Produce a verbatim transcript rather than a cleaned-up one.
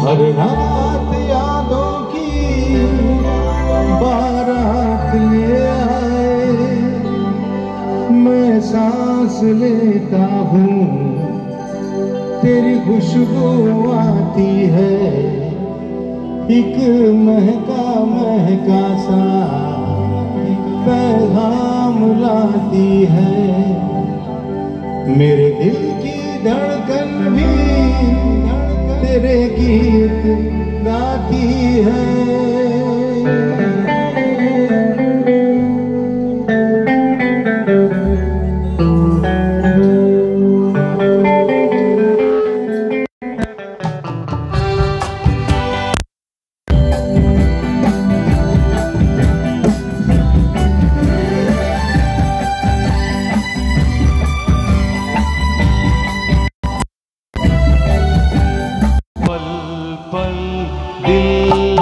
हर रात यादों की बारात ले आए, मैं सांस लेता हूँ तेरी खुशबू आती है, एक महका महका सा पैगाम लाती है। मेरे दिल की धड़कन भी तेरे गीत गाती है। पल पल दिल